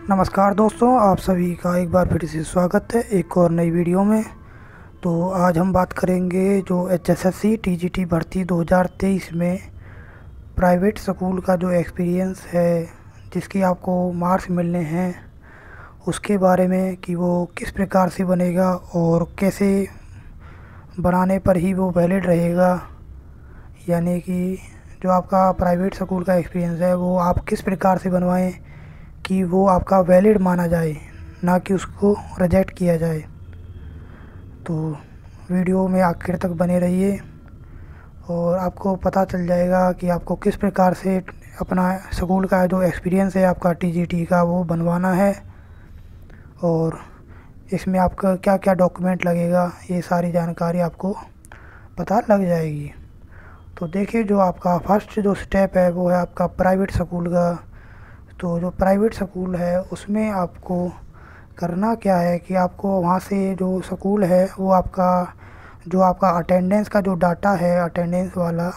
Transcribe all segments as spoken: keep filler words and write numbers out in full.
नमस्कार दोस्तों, आप सभी का एक बार फिर से स्वागत है एक और नई वीडियो में। तो आज हम बात करेंगे जो H S S C T G T भर्ती दो हज़ार तेईस में प्राइवेट स्कूल का जो एक्सपीरियंस है, जिसकी आपको मार्क्स मिलने हैं, उसके बारे में कि वो किस प्रकार से बनेगा और कैसे बनाने पर ही वो वैलिड रहेगा। यानी कि जो आपका प्राइवेट स्कूल का एक्सपीरियंस है वो आप किस प्रकार से बनवाएं कि वो आपका वैलिड माना जाए, ना कि उसको रिजेक्ट किया जाए। तो वीडियो में आखिर तक बने रहिए और आपको पता चल जाएगा कि आपको किस प्रकार से अपना स्कूल का जो एक्सपीरियंस है आपका टी जी टी का वो बनवाना है और इसमें आपका क्या क्या डॉक्यूमेंट लगेगा, ये सारी जानकारी आपको पता लग जाएगी। तो देखिए, जो आपका फर्स्ट जो स्टेप है वो है आपका प्राइवेट स्कूल का। तो जो प्राइवेट स्कूल है उसमें आपको करना क्या है कि आपको वहाँ से जो स्कूल है वो आपका जो आपका अटेंडेंस का जो डाटा है, अटेंडेंस वाला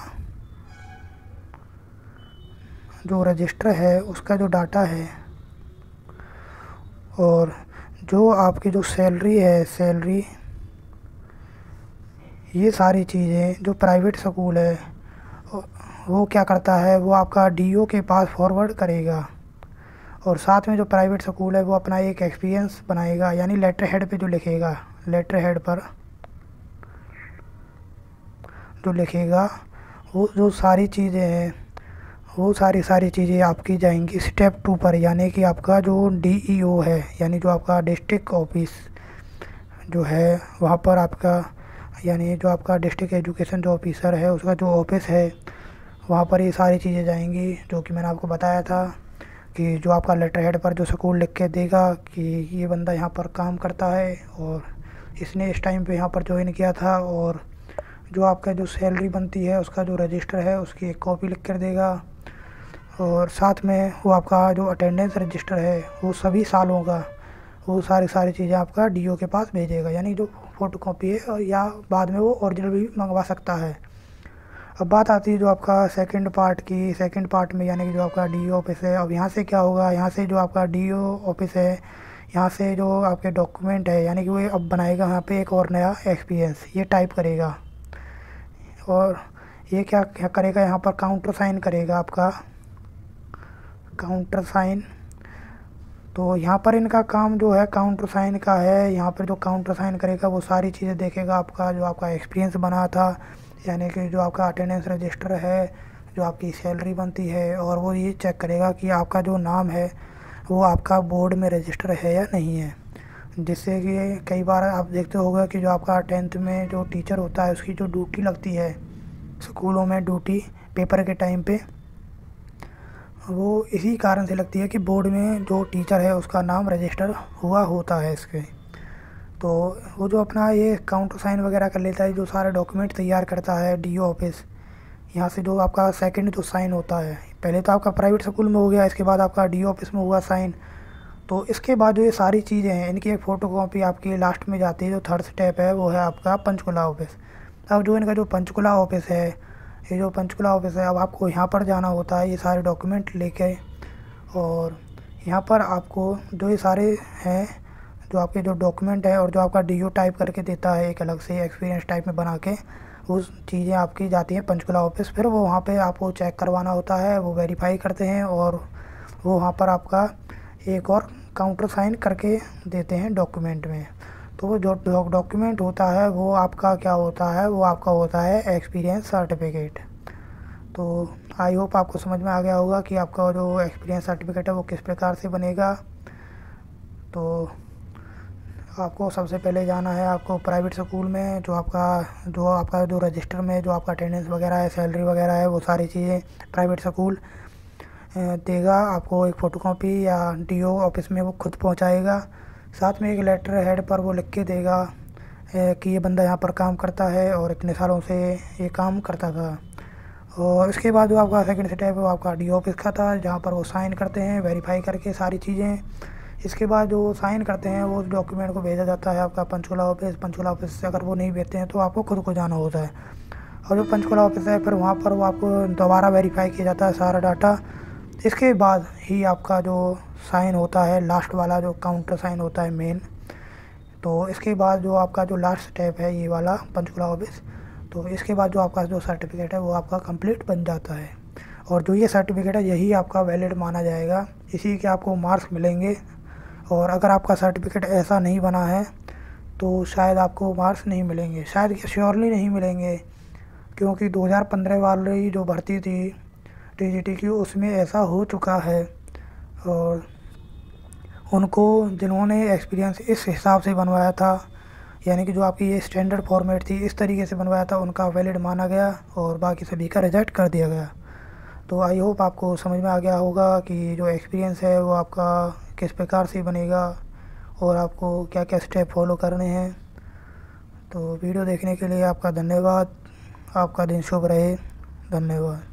जो रजिस्टर है उसका जो डाटा है, और जो आपकी जो सैलरी है, सैलरी ये सारी चीज़ें जो प्राइवेट स्कूल है वो क्या करता है, वो आपका डी ओ के पास फॉरवर्ड करेगा। और साथ में जो प्राइवेट स्कूल है वो अपना एक एक्सपीरियंस बनाएगा, यानी लेटर हेड पे जो लिखेगा, लेटर हेड पर जो लिखेगा वो जो सारी चीज़ें हैं वो सारी सारी चीज़ें आपकी जाएंगी स्टेप टू पर। यानी कि आपका जो डी ई ओ है, यानी जो आपका डिस्ट्रिक्ट ऑफिस जो है वहाँ पर आपका, यानी जो आपका डिस्ट्रिक्ट एजुकेशन जो ऑफिसर है उसका जो ऑफिस है वहाँ पर ये सारी चीज़ें जाएंगी, जो कि मैंने आपको बताया था कि जो आपका लेटर हेड पर जो स्कूल लिख के देगा कि ये बंदा यहाँ पर काम करता है और इसने इस टाइम पे यहाँ पर ज्वाइन किया था, और जो आपका जो सैलरी बनती है उसका जो रजिस्टर है उसकी एक कॉपी लिख कर देगा। और साथ में वो आपका जो अटेंडेंस रजिस्टर है वो सभी सालों का, वो सारी सारी चीज़ें आपका डी ओ के पास भेजेगा, यानी जो फ़ोटो कॉपी है, और या बाद में वो ओरिजिनल भी मंगवा सकता है। अब बात आती है जो आपका सेकंड पार्ट की। सेकंड पार्ट में यानी कि जो आपका डी ओ ऑफिस है, अब यहाँ से क्या होगा, यहाँ से जो आपका डी ओ ऑफिस है यहाँ से जो आपके डॉक्यूमेंट है, यानी कि वो अब बनाएगा यहाँ पे एक और नया एक्सपीरियंस, ये टाइप करेगा और ये क्या क्या करेगा, यहाँ पर काउंटर साइन करेगा, आपका काउंटर साइन। तो यहाँ पर इनका काम जो है काउंटर साइन का है। यहाँ पर जो काउंटर साइन करेगा वो सारी चीज़ें देखेगा, आपका जो आपका एक्सपीरियंस बना था, यानी कि जो आपका अटेंडेंस रजिस्टर है, जो आपकी सैलरी बनती है, और वो ये चेक करेगा कि आपका जो नाम है वो आपका बोर्ड में रजिस्टर है या नहीं है। जिससे कि कई बार आप देखते होगा कि जो आपका टेंथ में जो टीचर होता है उसकी जो ड्यूटी लगती है स्कूलों में, ड्यूटी पेपर के टाइम पे, वो इसी कारण से लगती है कि बोर्ड में जो टीचर है उसका नाम रजिस्टर हुआ होता है इसके। तो वो जो अपना ये काउंटर साइन वगैरह कर लेता है, जो सारे डॉक्यूमेंट तैयार करता है डी ओ ऑफिस। यहाँ से जो आपका सेकंड जो साइन होता है, पहले तो आपका प्राइवेट स्कूल में हो गया, इसके बाद आपका डी ओ ऑफिस में हुआ साइन। तो इसके बाद जो ये सारी चीज़ें हैं इनकी एक फ़ोटो कॉपी आपकी लास्ट में जाती है। जो थर्ड स्टेप है वो है आपका पंचकुला ऑफिस। अब जो इनका जो पंचकुला ऑफिस है, ये जो पंचकुला ऑफिस है, अब आपको यहाँ पर जाना होता है ये सारे डॉक्यूमेंट लेके, और यहाँ पर आपको जो ये सारे हैं जो आपके जो डॉक्यूमेंट है और जो आपका डी ओ टाइप करके देता है एक अलग से एक्सपीरियंस टाइप में बना के, वो चीज़ें आपकी जाती हैं पंचकुला ऑफिस। फिर वो वहाँ पे आपको चेक करवाना होता है, वो वेरीफाई करते हैं और वो वहाँ पर आपका एक और काउंटर साइन करके देते हैं डॉक्यूमेंट में। तो वो जो डॉक्यूमेंट होता है वो आपका क्या होता है, वो आपका होता है एक्सपीरियंस सर्टिफिकेट। तो आई होप आपको समझ में आ गया होगा कि आपका जो एक्सपीरियंस सर्टिफिकेट है वो किस प्रकार से बनेगा। तो आपको सबसे पहले जाना है आपको प्राइवेट स्कूल में, जो आपका जो आपका जो रजिस्टर में जो आपका अटेंडेंस वगैरह है, सैलरी वगैरह है, वो सारी चीज़ें प्राइवेट स्कूल देगा आपको एक फ़ोटोकॉपी, या डी ओ ऑफिस में वो खुद पहुंचाएगा। साथ में एक लेटर हेड पर वो लिख के देगा कि ये बंदा यहाँ पर काम करता है और इतने सालों से ये काम करता था। और इसके बाद जो आपका सेकंड स्टेप है वो आपका डी ओ ऑफिस का था, जहाँ पर वो साइन करते हैं वेरीफाई करके सारी चीज़ें। इसके बाद जो साइन करते हैं वो डॉक्यूमेंट को भेजा जाता है आपका पंचकुला ऑफिस। पंचकुला ऑफिस से अगर वो नहीं भेजते हैं तो आपको खुद को जाना होता है, और जो पंचकुला ऑफिस है फिर वहाँ पर वो आपको दोबारा वेरीफाई किया जाता है सारा डाटा, इसके बाद ही आपका जो साइन होता है, लास्ट वाला जो काउंटर साइन होता है मेन, तो इसके बाद जो आपका जो लास्ट स्टेप है ये वाला पंचकुला ऑफिस, तो इसके बाद जो आपका जो सर्टिफिकेट है वो आपका कंप्लीट बन जाता है। और जो ये सर्टिफिकेट है यही आपका वैलिड माना जाएगा, इसी के आपको मार्क्स मिलेंगे। और अगर आपका सर्टिफिकेट ऐसा नहीं बना है तो शायद आपको मार्क्स नहीं मिलेंगे, शायद श्योरली नहीं मिलेंगे, क्योंकि दो हज़ार पंद्रह वाली जो भर्ती थी टीजीटी की उसमें ऐसा हो चुका है। और उनको जिन्होंने एक्सपीरियंस इस हिसाब से बनवाया था, यानी कि जो आपकी ये स्टैंडर्ड फॉर्मेट थी इस तरीके से बनवाया था, उनका वैलिड माना गया और बाकी सभी का रिजेक्ट कर दिया गया। तो आई होप आपको समझ में आ गया होगा कि जो एक्सपीरियंस है वो आपका किस प्रकार से बनेगा और आपको क्या क्या स्टेप फॉलो करने हैं। तो वीडियो देखने के लिए आपका धन्यवाद। आपका दिन शुभ रहे। धन्यवाद।